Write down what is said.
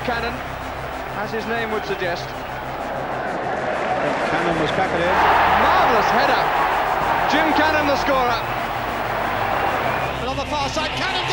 Cannon, as his name would suggest. Cannon was back at it. Marvellous header. Jim Cannon, the scorer. And on the far side, Cannon